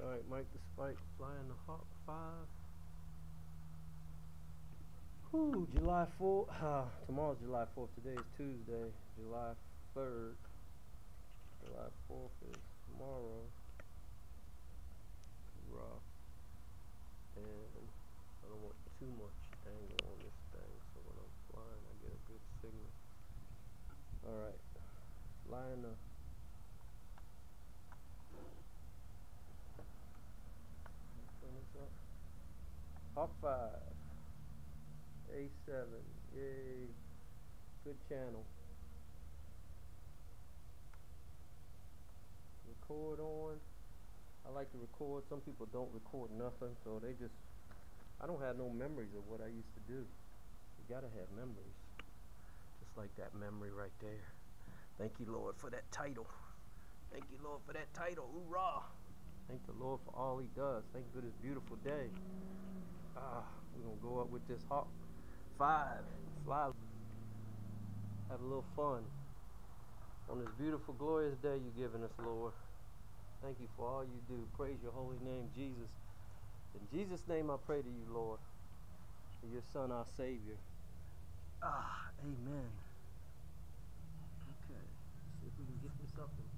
Alright, Mike the Spike flying the Hawk 5. Whew, July 4th. Tomorrow's July 4th. Today is Tuesday, July 3rd. July 4th is tomorrow. Rough. And I don't want too much angle on this thing, so when I'm flying I get a good signal. Alright, flying the Hawk 5 A7, yay, good channel. Record on. I like to record. Some people don't record nothing, so they just, I don't have no memories of what I used to do. You gotta have memories, just like that memory right there. Thank you, Lord, for that title. Thank you, Lord, for that title. Hoorah! Thank the Lord for all He does. Thank you for this beautiful day. We're gonna go up with this Hawk 5, fly, have a little fun on this beautiful, glorious day you've given us, Lord. Thank you for all you do. Praise your holy name, Jesus. In Jesus' name I pray to you, Lord, for your Son, our Savior. Amen. Okay, let's see if we can get this up and